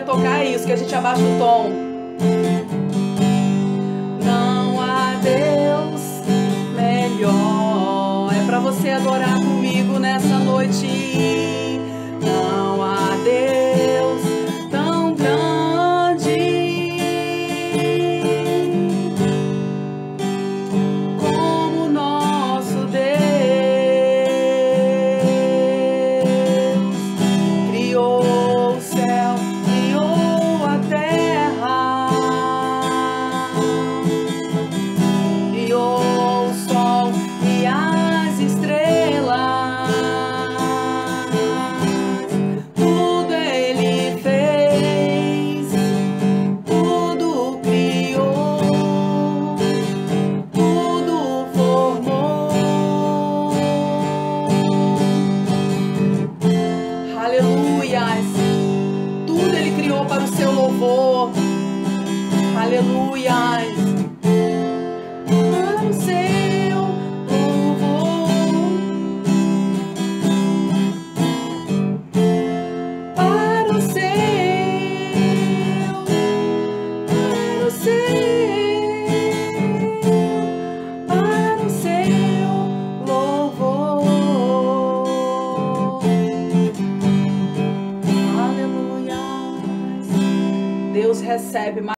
tocar é isso, que a gente abaixa o tom. Não há Deus melhor. É pra você adorar comigo nessa